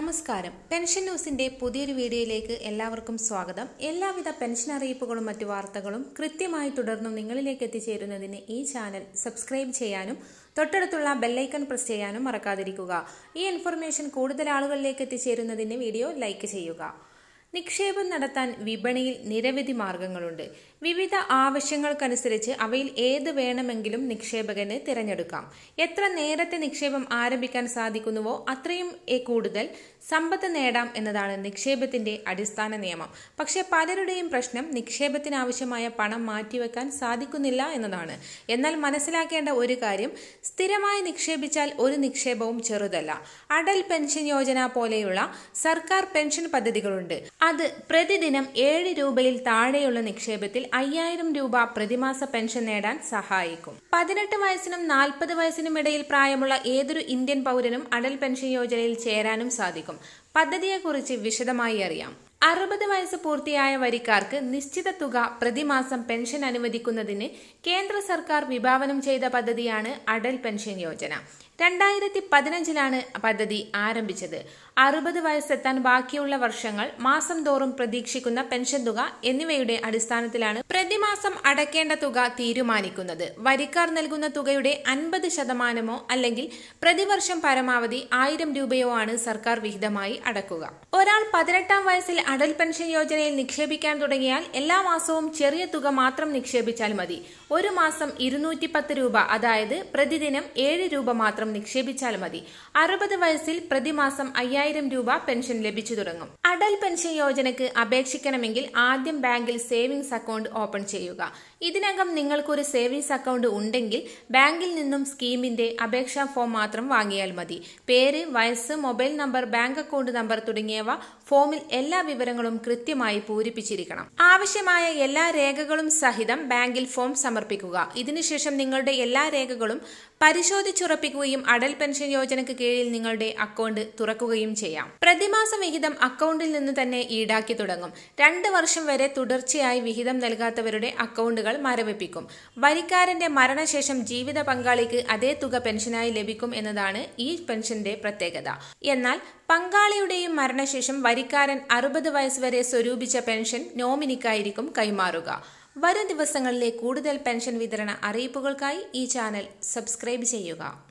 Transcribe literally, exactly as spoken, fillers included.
നമസ്കാരം. പെൻഷൻ ന്യൂസിന്റെ പുതിയൊരു വീഡിയോയിലേക്ക് എല്ലാവർക്കും സ്വാഗതം. എല്ലാവിധ പെൻഷൻ അറിയിപ്പുകളും മറ്റു വാർത്തകളും കൃത്യമായി തുടർന്നും നിങ്ങളിലേക്ക് എത്തിച്ചേരുന്നതിന് ഈ ചാനൽ സബ്സ്ക്രൈബ് ചെയ്യാനും തൊട്ടടുത്തുള്ള ബെല്ലൈക്കൺ പ്രസ് ചെയ്യാനും മറക്കാതിരിക്കുക. ഈ ഇൻഫർമേഷൻ കൂടുതൽ ആളുകളിലേക്ക് എത്തിച്ചേരുന്നതിന് വീഡിയോ ലൈക്ക് ചെയ്യുക. നിക്ഷേപം നടത്താൻ വിപണിയിൽ നിരവധി മാർഗങ്ങളുണ്ട്. വിവിധ ആവശ്യങ്ങൾക്കനുസരിച്ച് അവയിൽ ഏത് വേണമെങ്കിലും നിക്ഷേപകന് തിരഞ്ഞെടുക്കാം. എത്ര നേരത്തെ നിക്ഷേപം ആരംഭിക്കാൻ സാധിക്കുന്നുവോ അത്രയും കൂടുതൽ സമ്പത്ത് നേടാം എന്നതാണ് നിക്ഷേപത്തിന്റെ അടിസ്ഥാന നിയമം. പക്ഷേ പലരുടെയും പ്രശ്നം നിക്ഷേപത്തിനാവശ്യമായ പണം മാറ്റിവെക്കാൻ സാധിക്കുന്നില്ല എന്നതാണ്. എന്നാൽ മനസ്സിലാക്കേണ്ട ഒരു കാര്യം, സ്ഥിരമായി നിക്ഷേപിച്ചാൽ ഒരു നിക്ഷേപവും ചെറുതല്ല. അടൽ പെൻഷൻ യോജന പോലെയുള്ള സർക്കാർ പെൻഷൻ പദ്ധതികളുണ്ട്. അത് പ്രതിദിനം ഏഴ് രൂപയിൽ താഴെയുള്ള നിക്ഷേപത്തിൽ അയ്യായിരം രൂപ പ്രതിമാസ പെൻഷൻ നേടാൻ സഹായിക്കും. പതിനെട്ട് വയസ്സിനും നാൽപ്പത് വയസ്സിനും ഇടയിൽ പ്രായമുള്ള ഏതൊരു ഇന്ത്യൻ പൗരനും അടൽ പെൻഷൻ യോജനയിൽ ചേരാനും സാധിക്കും. പദ്ധതിയെക്കുറിച്ച് വിശദമായി അറിയാം. അറുപത് വയസ്സ് പൂർത്തിയായ വരിക്കാർക്ക് നിശ്ചിത തുക പ്രതിമാസം പെൻഷൻ അനുവദിക്കുന്നതിന് കേന്ദ്ര സർക്കാർ വിഭാവനം ചെയ്ത പദ്ധതിയാണ് അടൽ പെൻഷൻ യോജന. രണ്ടായിരത്തി പതിനഞ്ചിലാണ് പദ്ധതി ആരംഭിച്ചത്. അറുപത് വയസ്സെത്താൻ ബാക്കിയുള്ള വർഷങ്ങൾ, മാസം തോറും പ്രതീക്ഷിക്കുന്ന പെൻഷൻ തുക എന്നിവയുടെ അടിസ്ഥാനത്തിലാണ് പ്രതിമാസം അടയ്ക്കേണ്ട തുക തീരുമാനിക്കുന്നത്. വരിക്കാർ നൽകുന്ന തുകയുടെ അൻപത് ശതമാനമോ അല്ലെങ്കിൽ പ്രതിവർഷം പരമാവധി ആയിരം രൂപയോ ആണ് സർക്കാർ വിഹിതമായി അടക്കുക. ഒരാൾ പതിനെട്ടാം വയസ്സിൽ അടൽ പെൻഷൻ യോജനയിൽ നിക്ഷേപിക്കാൻ തുടങ്ങിയാൽ എല്ലാ മാസവും ചെറിയ തുക മാത്രം നിക്ഷേപിച്ചാൽ മതി. ഒരു മാസം ഇരുന്നൂറ്റി പത്ത് രൂപ, അതായത് പ്രതിദിനം ഏഴ് രൂപ മാത്രം നിക്ഷേപിച്ചാൽ മതി. അറുപത് വയസ്സിൽ പ്രതിമാസം അയ്യായിരം രൂപ പെൻഷൻ ലഭിച്ചു തുടങ്ങും. അടൽ പെൻഷൻ യോജനയ്ക്ക് അപേക്ഷിക്കണമെങ്കിൽ ആദ്യം ബാങ്കിൽ സേവിങ്സ് അക്കൗണ്ട് ഓപ്പൺ ചെയ്യുക. ഇതിനകം നിങ്ങൾക്കൊരു സേവിങ്സ് അക്കൗണ്ട് ഉണ്ടെങ്കിൽ ബാങ്കിൽ നിന്നും സ്കീമിന്റെ അപേക്ഷാ ഫോം മാത്രം വാങ്ങിയാൽ മതി. പേര്, വയസ്സ്, mobile number, bank account number തുടങ്ങിയവ ഫോമിൽ എല്ലാ വിവരങ്ങളും കൃത്യമായി പൂരിപ്പിച്ചിരിക്കണം. ആവശ്യമായ എല്ലാ രേഖകളും സഹിതം ബാങ്കിൽ ഫോം സമർപ്പിക്കുക. ഇതിനുശേഷം നിങ്ങളുടെ എല്ലാ രേഖകളും പരിശോധിച്ചുറപ്പിക്കുകയും അടൽ പെൻഷൻ യോജനയ്ക്ക് കീഴിൽ നിങ്ങളുടെ അക്കൗണ്ട് തുറക്കുകയും ചെയ്യാം. പ്രതിമാസ വിഹിതം അക്കൗണ്ടിൽ നിന്ന് തന്നെ ഈടാക്കി തുടങ്ങും. രണ്ട് വർഷം വരെ തുടർച്ചയായി വിഹിതം നൽകാത്തവരുടെ അക്കൗണ്ടുകൾ മരവിപ്പിക്കും. വരിക്കാരന്റെ മരണശേഷം ജീവിത പങ്കാളിക്ക് അതേ തുക പെൻഷനായി ലഭിക്കും എന്നതാണ് ഈ പെൻഷന്റെ പ്രത്യേകത. എന്നാൽ പങ്കാളിയുടെയും മരണശേഷം വരിക്കാരൻ അറുപത് വയസ്സ് വരെ സ്വരൂപിച്ച പെൻഷൻ നോമിനിക്കായിരിക്കും കൈമാറുക. വരും ദിവസങ്ങളിലെ കൂടുതൽ പെൻഷൻ വിതരണ അറിയിപ്പുകൾക്കായി ഈ ചാനൽ സബ്സ്ക്രൈബ് ചെയ്യുക.